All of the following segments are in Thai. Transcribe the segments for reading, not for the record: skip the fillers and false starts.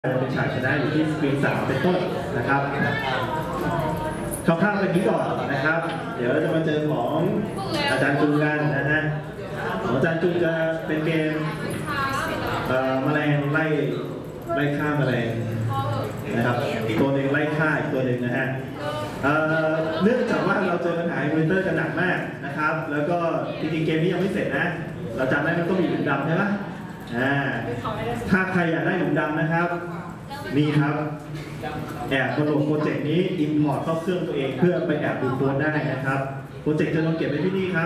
เป็นฉากชนะอยู่ที่สกรีน3เป็นต้นนะครับคร่าวๆแบบนี้ก่อนนะครับเดี๋ยวเราจะมาเจอของอาจารย์จุนกันนะฮะของอาจารย์จุนจะเป็นเกมแมลงไล่ฆ่าแมลงนะครับตัวหนึ่งไล่ฆ่าอีกตัวหนึ่งนะฮะเนื่องจากว่าเราเจอปัญหาอินเวอร์เตอร์กันหนักมากนะครับแล้วก็จริงๆเกมนี้ยังไม่เสร็จนะเราจำได้มันต้องมีหลุมดำใช่ไหมถ้าใครอยากได้หลุมดำนะครับนี่ครับแอบโหลดโปรเจกต์นี้ import เข้าเครื่องตัวเองเพื่อไปแอบดูโค้ดได้นะครับโปรเจกต์จะต้องเก็บไว้ที่นี่ครับ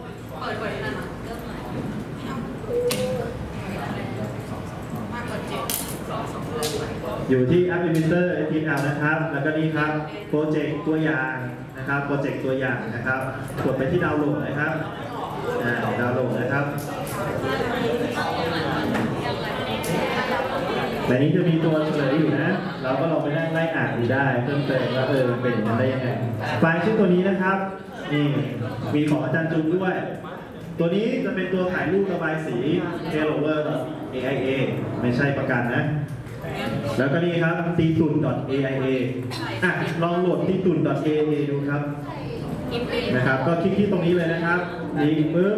อยู่ที่ App Emitter HTML นะครับแล้วก็นี่ครับโปรเจกต์ตัวอย่างนะครับโปรเจกต์ตัวอย่างนะครับกดไปที่ดาวน์โหลดนะครับดาวน์โหลดนะครับในนี้จะมีตัวเฉลยอยู่นะเราก็ลองไปนั่งไล่อ่านดูได้เพิ่มเติมว่ามันเป็นอย่างนั้นได้ยังไงไฟล์ชื่อตัวนี้นะครับนี่มีของอาจารย์จุนด้วยตัวนี้จะเป็นตัวถ่ายรูประบายสี Hellover AIA ไม่ใช่ประกันนะแล้วก็นี่ครับตีตุน .aia ลองโหลดตีตุน .aia ดูครับนะครับก็คลิกที่ตรงนี้เลยนะครับนี่ปึ๊บ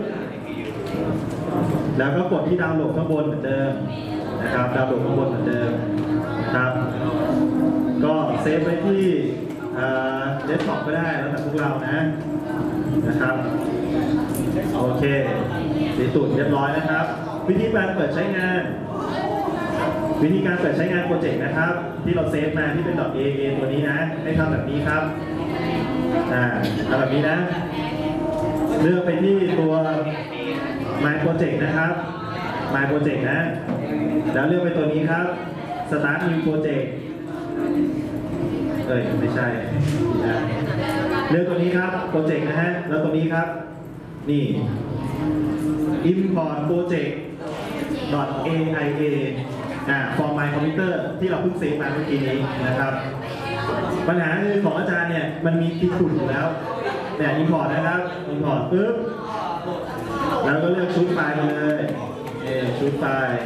แล้วก็กดที่ดาวน์โหลดข้างบนเหมือนเดิมนะครับดาวน์โหลดข้างบนเหมือนเดิมนะครับก็เซฟไว้ที่เดสก์ท็อปก็ได้แล้วแต่พวกเรานะครับโอเคตีตุนเรียบร้อยนะครับวิธีการเปิดใช้งานวิธีการเปิดใช้งานโปรเจกต์นะครับที่เราเซฟมาที่เป็น .aia ตัวนี้นะให้ทำแบบนี้ครับทำแบบนี้นะเลือกไปที่ตัว My Project นะครับ My Project นะแล้วเลือกไปตัวนี้ครับ Start New Project ไม่ใช่นะเลือกตัวนี้ครับ Project นะฮะแล้วตัวนี้ครับนี่ Import Project .aia for my computer ที่เราเพิ่งเซฟมาเมื่อกี้นี้นะครับปัญหาคือของอาจารย์เนี่ยมันมีติดฝุ่นอยู่แล้วเนี่ย import นะครับ import ปึ๊บแล้วก็เลือกชุดไฟล์มาเลยชุดไฟล์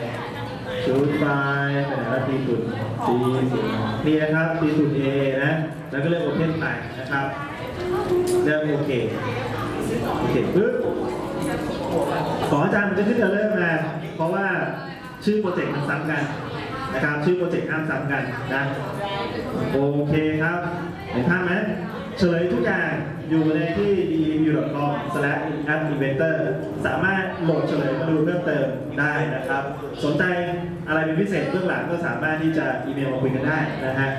เป็นอะไรตีฝุ่นนี่นะครับตีฝุ่น A นะแล้วก็เลือก Open ไปนะครับเลือกโอเคปึ๊บของอาจารย์มันจะขึ้นเริ่มมาเพราะว่าชื่อโปรเจกต์มันซ้ำกันนะครับชื่อโปรเจกต์ห้ามซ้ำกันนะโอเคครับเห็นภาพไหมเฉลยทุกอย่างอยู่ในที่ demu.com/inventor สามารถโหลดเฉลยมาดูเพิ่มเติมได้นะครับสนใจอะไรเป็นพิเศษเบื้องหลังก็สามารถที่จะอีเมลมาคุยกันได้นะฮะ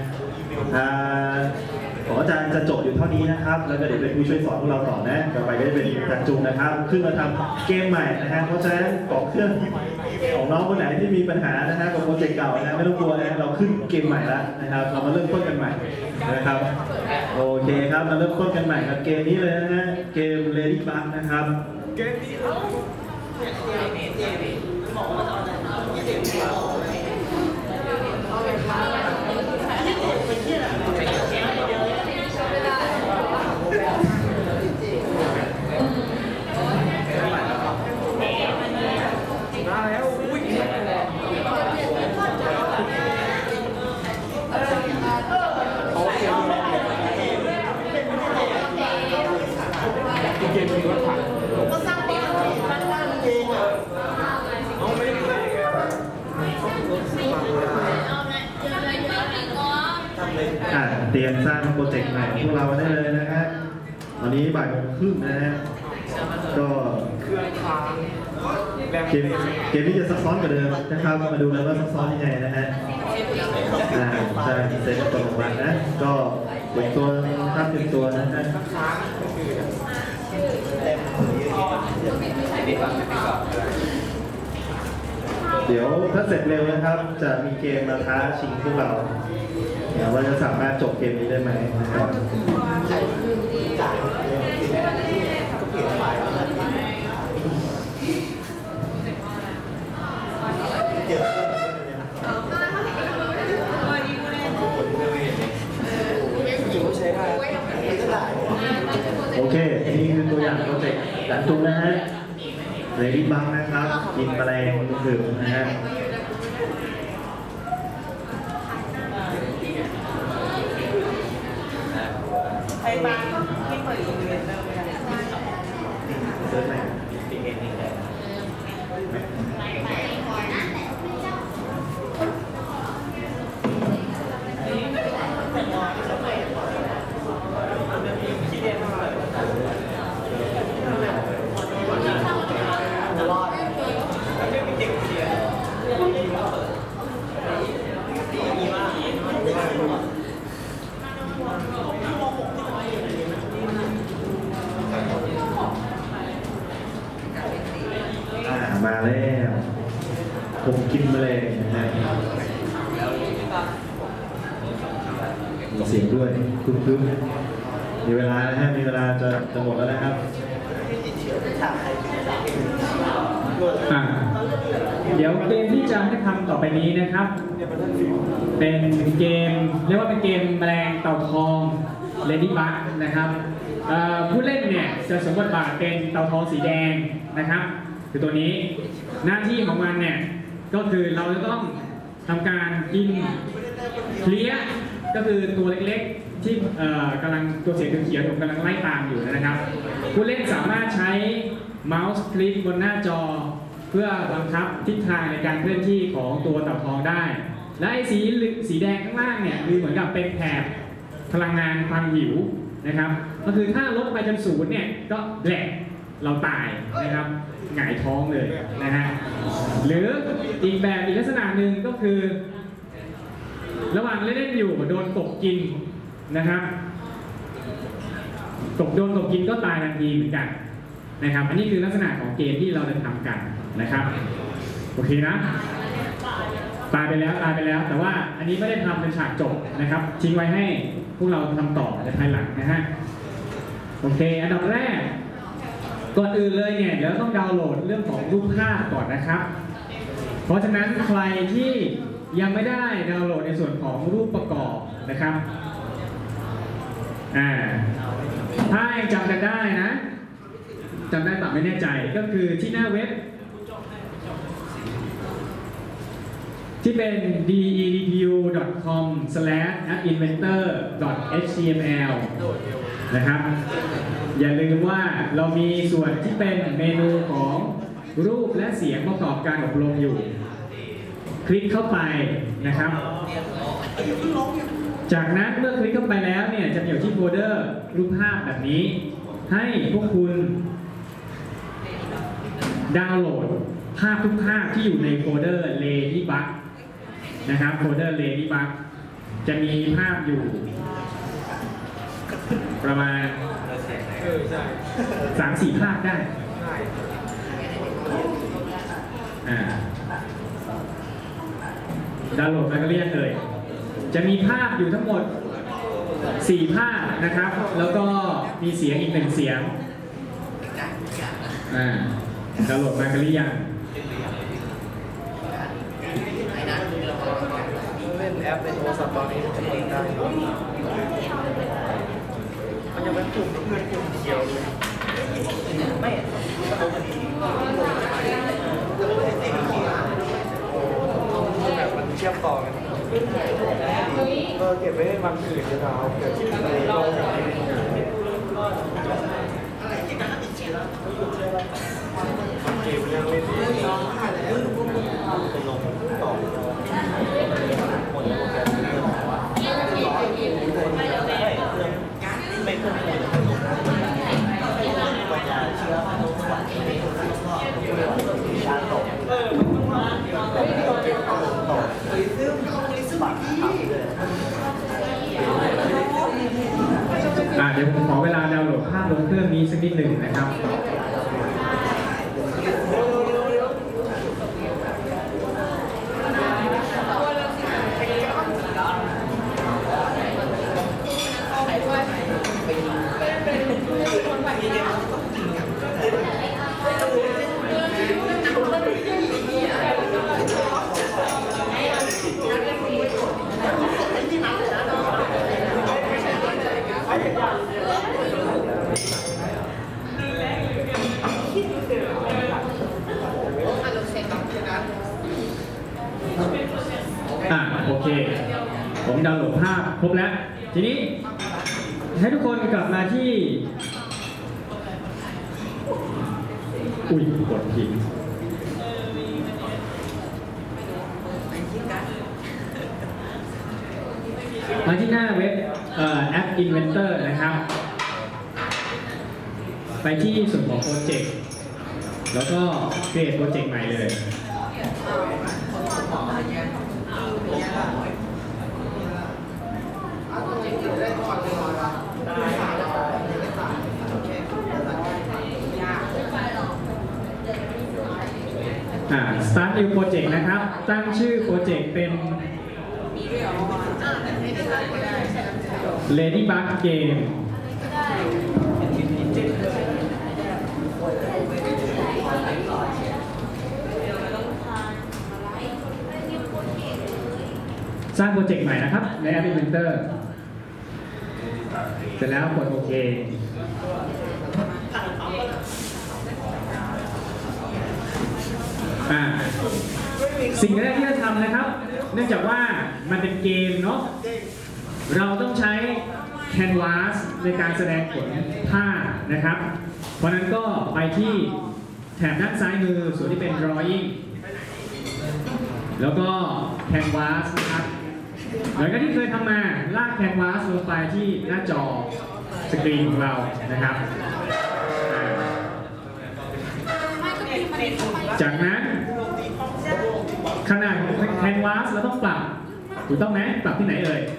ของอาจารย์จะจบอยู่เท่านี้นะครับแล้วก็เดี๋ยวเป็นผู้ช่วยสอนพวกเราต่อนะต่อไปก็จะเป็นอาจารย์จุงนะครับขึ้นมาทำเกมใหม่นะฮะเพราะฉะนั้นของเครื่องของน้องคนไหนที่มีปัญหานะฮะกับโปรเจกต์เก่านะไม่ต้องกลัวนะเราขึ้นเกมใหม่แล้วนะครับเรามาเริ่มต้นกันใหม่นะครับโอเคครับมาเริ่มต้นกันใหม่กับเกมนี้เลยนะฮะเกม Ladybug นะครับเกมมีรถถังก็สร้างปีนมันสร้างเองน้องไม่ได้เลยเตรียมสร้างโปรเจกต์ใหม่พวกเราได้เลยนะฮะวันนี้บ่ายโมงครึ่งนะฮะก็เกมนี้จะซับซ้อนกว่าเดิมนะครับมาดูกันว่าซับซ้อนยังไงนะฮะใช่เซตตัวของมันนะก็เป็นตัวนะครับเป็นตัวนะฮะเดี๋ยวถ้าเสร็จเร็วนะครับจะมีเกมมาท้าชิงพวกเราว่าจะสามารถจบเกมนี้ได้ไหมนะครับโอเคนี่คือตัวอย่างโปรเจกต์ดันจุงนะฮะ Ladybug นะครับกินแมลงถึงนะฮะบ้านที่เปิดอีเวนต์เลยเซิร์ชไหนมาแล้วผมกินมาเลยนะฮะมีเสียงด้วยคึ้มๆมีเวลานะฮะมีเวลาจะหมดแล้วนะครับเดี๋ยวเกมที่จะให้ทำต่อไปนี้นะครับเป็นเกมเรียกว่าเป็นเกมแมลงเต่าทองเลดี้บัคนะครับผู้เล่นเนี่ยจะสวมบทบาทเป็นเต่าทองสีแดงนะครับคือตัวนี้หน้าที่ของมันเนี่ยก็คือเราจะต้องทำการกินเคลียร์ก็คือตัวเล็กๆที่กำลังตัวเสียงเขียวๆผมกำลังไล่ตามอยู่นะครับผู้เล่นสามารถใช้เมาส์คลิกบนหน้าจอเพื่อบังคับทิศทางในการเคลื่อนที่ของตัวเต่าทองได้และไอ้สีแดงข้างล่างเนี่ยคือเหมือนกับเป็นแถบพลังงานความหิวนะครับก็คือถ้าลดไปจนศูนย์เนี่ยก็แหลกเราตายนะครับหงายท้องเลยนะฮะหรืออีกแบบอีกลักษณะหนึ่งก็คือระหว่างเล่นอยู่โดนกบกินนะครับโดนกบกินก็ตายทันทีเหมือนกันนะครับอันนี้คือลักษณะของเกมที่เราจะทำกันนะครับโอเคนะตายไปแล้วแต่ว่าอันนี้ไม่ได้ทำเป็นฉากจบนะครับทิ้งไว้ให้พวกเราทำต่อในภายหลังนะฮะโอเคอันดับแรกก่อนอื่นเลยเนี่ยเดี๋ยวต้องดาวน์โหลดเรื่องของรูปภาพก่อนนะครับเพราะฉะนั้นใครที่ยังไม่ได้ดาวน์โหลดในส่วนของรูปประกอบนะครับถ้าจำกันได้นะจำได้แบบไม่แน่ใจก็คือที่หน้าเว็บที่เป็น dedu.com/inventor.html นะครับอย่าลืมว่าเรามีส่วนที่เป็นเมนูของรูปและเสียงประกอบการอบรมอยู่คลิกเข้าไปนะครับจากนั้นเมื่อคลิกเข้าไปแล้วเนี่ยจะอยู่ที่โฟลเดอร์รูปภาพแบบนี้ให้พวกคุณดาวน์โหลดภาพทุกภาพที่อยู่ในโฟลเดอร์ Ladybug นะครับโฟลเดอร์ Ladybug จะมีภาพอยู่ประมาณ3-4 ภาพได้ดาวน์โหลดมาก็เรียกเลยจะมีภาพอยู่ทั้งหมด4 ภาพนะครับแล้วก็มีเสียงอีก1 เสียงดาวน์โหลดมากันหรือยังเล่นแอปในโทรศัพท์ตอนนี้จะเล่นได้มันยังเป็นกลุ่มเพื่อนกลุ่มเดียวเลยไม่แบบมันเชื่อมต่อกันเก็บไว้ในวันอื่นเดี๋ยวเราเกิดที่ไหนเราอะไรที่นั้นติดเชื้อเกมเรื่องเล่นลงต่อหมดแล้วกันไม่ควรปัญญาเชื้อมันลงหลังการตกเดี๋ยวผมขอเวลาดาวน์โหลดภาพลงเครื่องนี้สักนิดหนึ่งนะครับโอเคผมดาวน์โหลดภาพครบแล้วทีนี้ให้ทุกคนกลับมาที่อุ้ยกดผิดมาที่หน้าเว็บแอป Inventor นะครับไปที่ส่วนของโปรเจกต์แล้วก็ create โปรเจกต์ใหม่เลยstart new project นะครับตั้งชื่อโปรเจกต์เป็น Ladybug Game สร้างโปรเจกต์ใหม่นะครับในแอป Inventor เสร็จแล้วกดโอเคสิ่งแรกที่จะทำนะครับเนื่องจากว่ามันเป็นเกมเนาะเราต้องใช้ Canvas ในการแสดงผลภาพนะครับเพราะนั้นก็ไปที่แถบด้านซ้ายมือส่วนที่เป็น Drawing แล้วก็ Canvas นะครับเหมือนกับที่เคยทำมาลาก Canvas ลงไปที่หน้าจอสกรีนของเรานะครับจากนั้นขนาดของ Canvas เราต้องปรับถูกต้องไหมปรับที่ไหนเอ่ย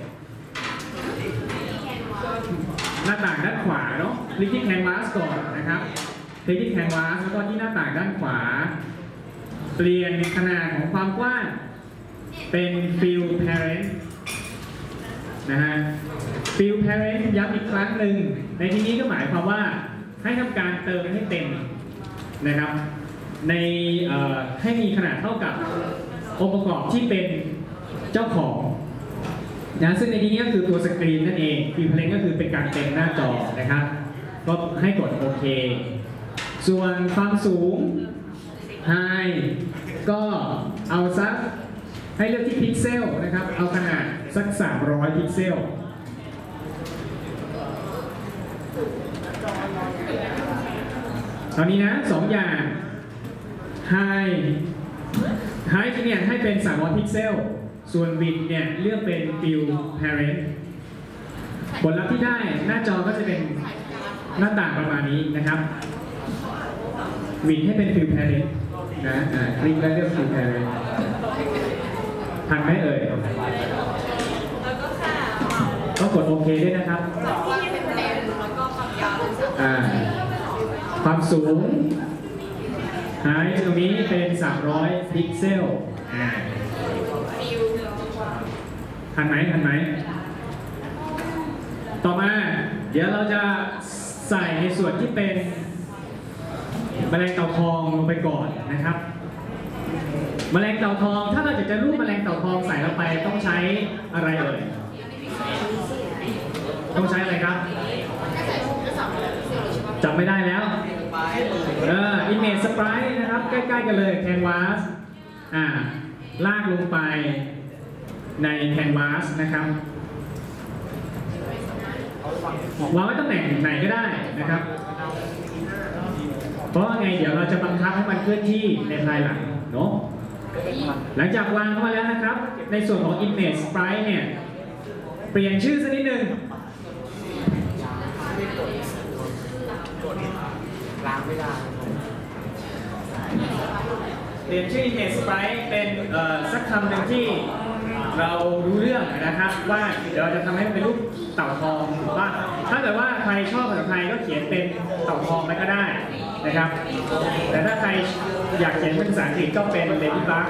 หน้าต่างด้านขวาเนาะคลิกที่ Canvas ก่อนนะครับคลิกที่ Canvas แล้วก็ที่หน้าต่างด้านขวาเปลี่ยนขนาดของความกว้างเป็น Fill Parent นะฮะ Fill Parent ย้ำอีกครั้งหนึ่งในที่นี้ก็หมายความว่าให้ทำการเติมให้เต็มนะครับในให้มีขนาดเท่ากับองค์ประกอบที่เป็นเจ้าของนะซึ่งในที่นี้ก็คือตัวสกรีนนั่นเองFill Parentก็คือเป็นการเต็มหน้าจอนะครับก็ให้กดโอเคส่วนความสูง High ก็เอาสักให้เลือกที่พิกเซลนะครับเอาขนาดสัก300พิกเซลตอนนี้นะ2อย่าง High เนี่ยให้เป็น300พิกเซลส่วน Width เนี่ยเลือกเป็น Fill Parent ผลลัพธ์ที่ได้หน้าจอก็จะเป็นหน้าต่างประมาณนี้นะครับ Width ให้เป็น Fill Parent นะคลิกแล้วเลือก Fill Parent ทันไหมเอ่ยก็กดโอเคด้วยนะครับความสูงหายตรงนี้เป็น300พิกเซลทันไหมต่อมาเดี๋ยวเราจะใส่ในส่วนที่เป็นแมลงเต่าทองลงไปก่อนนะครับแมลงเต่าทองถ้าเราจะรูปแมลงเต่าทองใส่ลงไปต้องใช้อะไรเอ่ยต้องใช้อะไรครับจำไม่ได้แล้วImage Sprite นะครับใกล้ๆกันเลย Canvas ลากลงไปใน Canvas นะครับวางไว้ตำแหน่งไหนก็ได้นะครับเพราะไงเดี๋ยวเราจะบังคับให้มันเคลื่อนที่ในภายหลังเนาะหลังจากวางเข้ามาแล้วนะครับในส่วนของ Image Sprite เนี่ยเปลี่ยนชื่อสักนิดนึงล้างไม่ได้เปลี่ยนชื่อ Image Sprite เป็นสักคำหนึ่งที่เรารู้เรื่องนะครับว่าเดี๋ยวเราจะทำให้มันเป็นรูปเต่าทองหรือว่าถ้าเกิดว่าใครชอบภาษาไทยก็เขียนเป็นเต่าทองไปก็ได้นะครับแต่ถ้าใครอยากเขียนเป็นภาษาอังกฤษก็เป็น Ladybug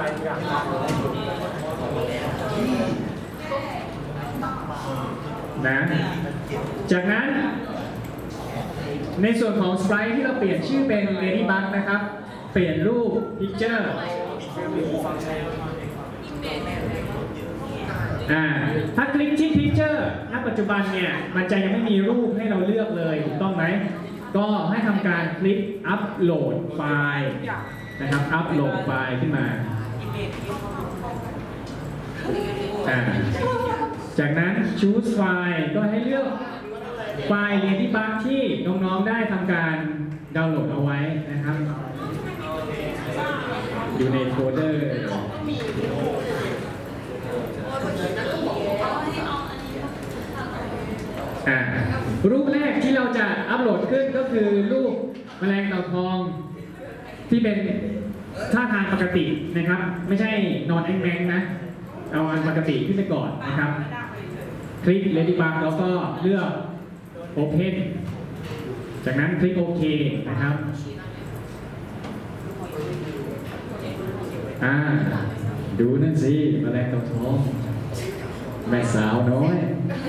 นะจากนั้นในส่วนของ Sprite ที่เราเปลี่ยนชื่อเป็น Ladybug นะครับเปลี่ยนรูป Picture ถ้าคลิกที่ Picture ณ ปัจจุบันเนี่ยมันจะยังไม่มีรูปให้เราเลือกเลยถูกต้องไหมก็ให้ทำการคลิก Upload ไฟล์นะครับ Upload ไฟล์ขึ้นมาจากนั้น Choose File ก็ให้เลือกไฟล์ Ladybug ที่น้องๆได้ทำการดาวน์โหลดเอาไว้นะครับอยู่ในโฟลเดอร์รูปแรกที่เราจะอัปโหลดขึ้นก็คือรูปแมลงเต่าทองที่เป็นท่าทางปกตินะครับไม่ใช่นอนแองแมงนะเอาอันปกติขึ้นไปก่อนนะครับคลิก Ladybug แล้วก็เลือก Open จากนั้นคลิกโอเคนะครับดูนั่นสิแมลงเต่าทองแม่สาวน้อย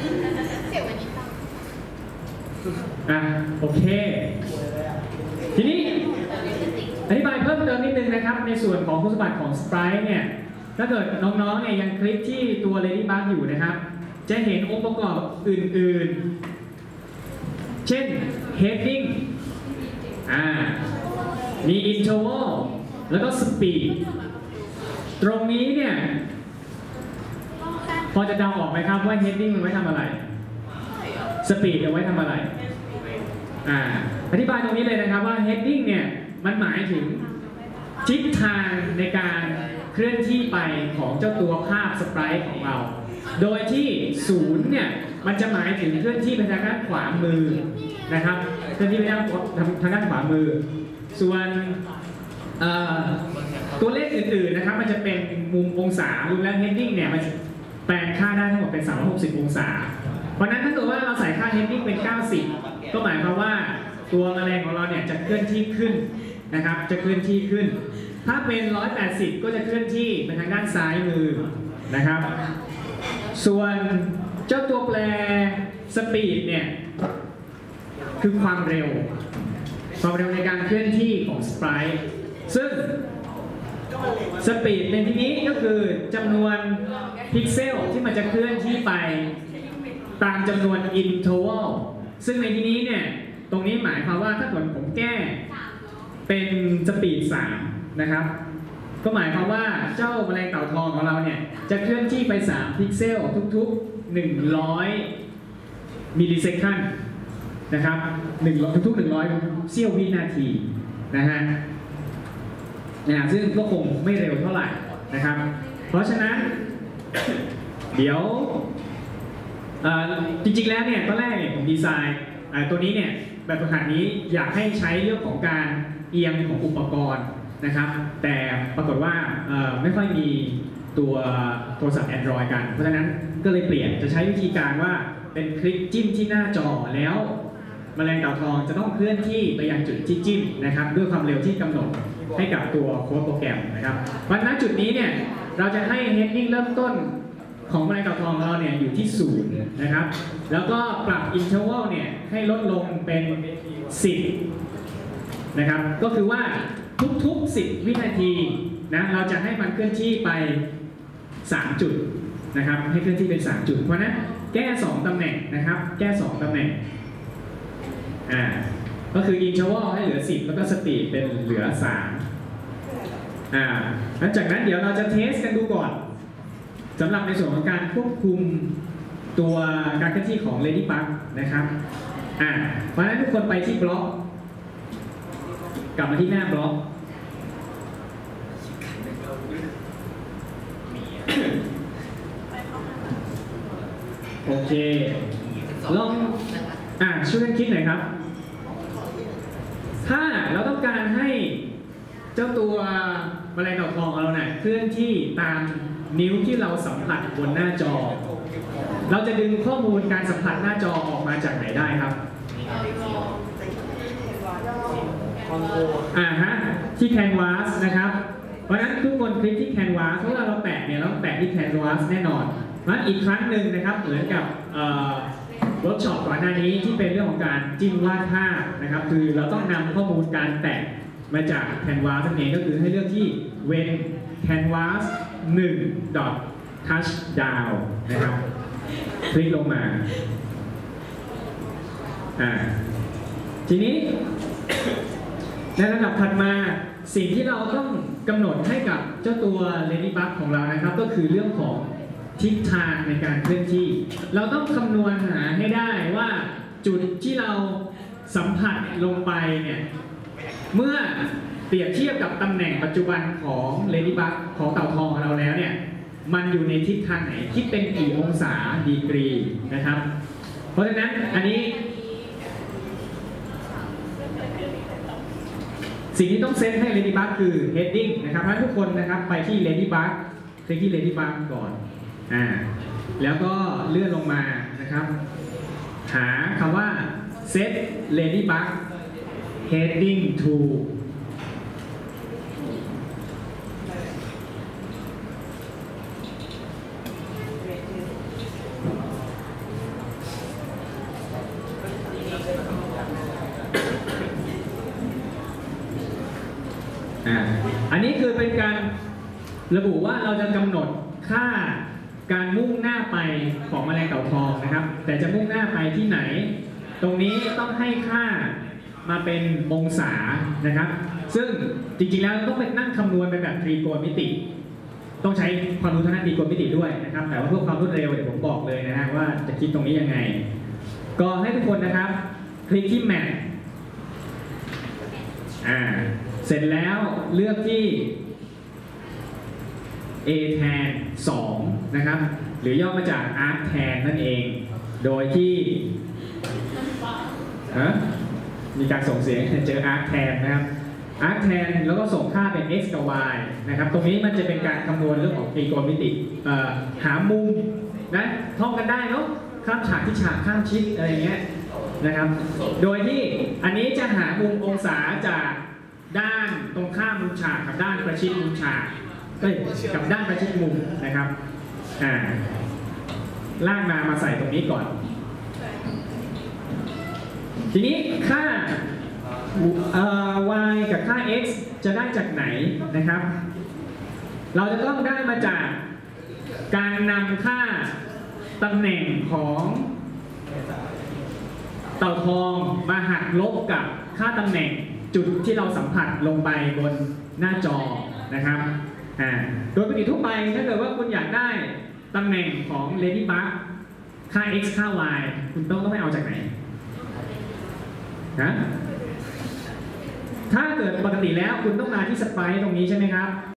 โอเคทีนี้อธิบายเพิ่มเติมนิดนึงนะครับในส่วนของคุณสมบัติของ Sprite เนี่ยถ้าเกิดน้องๆเนี่ยยังคลิกที่ตัว Ladybug อยู่นะครับจะเห็นองค์ประกอบอื่นๆเช่น heading มี interval แล้วก็ speed ตรงนี้เนี่ยพอจะเดาออกไหมครับว่า heading มันไว้ทำอะไร speed เอาไว้ทำอะไรอธิบายตรงนี้เลยนะครับว่า heading เนี่ยมันหมายถึงทิศทางในการเคลื่อนที่ไปของเจ้าตัวภาพสไปรท์ของเราโดยที่0เนี่ยมันจะหมายถึงเคลื่อนที่ไปทางด้านขวามือนะครับเคลื่อนที่ไปทางด้านขวามือส่วนตัวเลขอื่นๆนะครับมันจะเป็นมุมองศารวมแล้ว heading เนี่ยมันแปลงค่าได้ทั้งหมดเป็น360องศาเพราะนั้นถ้าเกิดว่าเราใส่ค่า heading เป็น90ก็หมายความว่าตัวแมลงของเราเนี่ยจะเคลื่อนที่ขึ้นนะครับจะเคลื่อนที่ขึ้นถ้าเป็น180ก็จะเคลื่อนที่ไปทางด้านซ้ายมือนะครับส่วนเจ้าตัวแปร speed เนี่ยคือความเร็วในการเคลื่อนที่ของ Sprite ซึ่ง speed ในที่นี้ก็คือจำนวนพิกเซลที่มันจะเคลื่อนที่ไปตามจำนวน interval ซึ่งในที่นี้เนี่ยตรงนี้หมายความว่าถ้าเกิดผมแก้เป็นสปีด3นะครับก็หมายความว่าเจ้าแมลงเต่าทองของเราเนี่ยจะเคลื่อนที่ไป3พิกเซลทุกๆ100มิลลิเซคันนะครับทุกๆ100เสี้ยววินาทีนะฮะซึ่งก็คงไม่เร็วเท่าไหร่นะครับเพราะฉะนั้นเดี๋ยวจริงๆแล้วเนี่ยตอนแรกเนี่ยผมดีไซน์ตัวนี้เนี่ยแบบฝึกหัดนี้อยากให้ใช้เรื่องของการเอียงของอุปกรณ์นะครับแต่ปรากฏว่าไม่ค่อยมีตัวโทรศัพท์ Android กันเพราะฉะนั้นก็เลยเปลี่ยนจะใช้วิธีการว่าเป็นคลิกจิ้มที่หน้าจอแล้วแมลงเต่าทองจะต้องเคลื่อนที่ไปยังจุดที่จิ้มนะครับด้วยความเร็วที่กำหนดให้กับตัวโค้ดโปรแกรมนะครับวันนั้นจุดนี้เนี่ยเราจะให้ heading เริ่มต้นของแมลงเต่าทองของเราเนี่ยอยู่ที่0นะครับแล้วก็ปรับ interval เนี่ยให้ลดลงเป็น10นะครับก็คือว่าทุกๆ10วินาทีนะเราจะให้มันเคลื่อนที่ไป3จุดนะครับให้เคลื่อนที่เป็น3จุดเพราะนั้นแก้2ตำแหน่งนะครับแก้2ตำแหน่งก็คือ interval ให้เหลือ10แล้วก็ speed เป็นเหลือ3หลังจากนั้นเดี๋ยวเราจะเทสกันดูก่อนสำหรับในส่วนของการควบคุมตัวการเคลื่อนที่ของ Ladybug นะครับเพราะฉะนั้นทุกคนไปที่บล็อกกลับมาที่หน้าบล็อกโอเคลองช่วยกันคิดหน่อยครับถ้าเราต้องการให้เจ้าตัวแมลงเต่าทองของเราเนี่ยเคลื่อนที่ตามนิ้วที่เราสัมผัสบนหน้าจอเราจะดึงข้อมูลการสัมผัสหน้าจอออกมาจากไหนได้ครับที่ Canvas นะครับเพราะฉะนั้นทุกคนคลิกที่ Canvas เพราะว่าเราแตะเนี่ยเราแตะที่ Canvas แน่นอนเพราะฉะนั้นอีกครั้งหนึ่งนะครับเหมือนกับเวิร์กช็อปก่อนหน้านี้ที่เป็นเรื่องของการจิ้มวาดภาพนะครับคือเราต้องนำข้อมูลการแตะมาจาก Canvas นั่นเองก็คือให้เลือกที่ when Canvas 1 touch down นะครับคลิกลงมาทีนี้ในระดับถัดมาสิ่งที่เราต้องกำหนดให้กับเจ้าตัว Ladybug ของเรานะครับก็คือเรื่องของทิศทางในการเคลื่อนที่เราต้องคำนวณหาให้ได้ว่าจุดที่เราสัมผัสลงไปเนี่ยเมื่อเปรียบเทียบกับตำแหน่งปัจจุบันของเลดี้บัคของเต่าทองของเราแล้วเนี่ยมันอยู่ในทิศทางไหนคิดเป็นกี่องศาดีกรีนะครับเพราะฉะนั้นอันนี้สิ่งที่ต้องเซตให้ Ladybug คือ heading นะครับให้ทุกคนนะครับไปที่ Ladybug คลิกที่ Ladybug ก่อนแล้วก็เลื่อนลงมานะครับหาคำว่า set Ladybug heading to อันนี้คือเป็นการระบุว่าเราจะกำหนดค่าการมุ่งหน้าไปของแมลงเต่าทองนะครับแต่จะมุ่งหน้าไปที่ไหนตรงนี้ต้องให้ค่ามาเป็นองศานะครับซึ่งจริงๆแล้วต้องไปนั่งคำนวณเป็นแบบตรีโกณมิติต้องใช้ความรู้ทางด้านตรีโกณมิติด้วยนะครับแต่ว่าเพื่อความรวดเร็วเดี๋ยวผมบอกเลยนะฮะว่าจะคิดตรงนี้ยังไงก็ให้ทุกคนนะครับคลิกที่แมทเสร็จแล้วเลือกที่ A แทน2นะครับหรือย่อมาจาก Arc แทนนั่นเองโดยที่มีการส่งเสียงเจอ Arc แทนนะครับ Arc แทนแล้วก็ส่งค่าเป็น x กับ y นะครับตรงนี้มันจะเป็นการคำนวณเรื่องของตรีโกณมิติหามุมนะท่องกันได้เนาะข้ามฉากที่ฉากข้ามชิดอะไรเงี้ยนะครับโดยที่อันนี้จะหามุมองศาจากด้านตรงข้ามมุมฉากกับด้านประชิดมุมฉากกับด้านประชิดมุมนะครับลากมาใส่ตรงนี้ก่อนทีนี้ค่า y กับค่า x จะได้จากไหนนะครับเราจะต้องได้มาจากการนำค่าตำแหน่งของเต่าทองมาหักลบกับค่าตำแหน่งจุดที่เราสัมผัสลงไปบนหน้าจอนะครับโดยปกติทั่วไปถ้าเกิดว่าคุณอยากได้ตำแหน่งของ Ladybug ค่า x ค่า y คุณต้องไปเอาจากไหนถ้าเกิดปกติแล้วคุณต้องมาที่สไปร์ตรงนี้ใช่ไหมครับ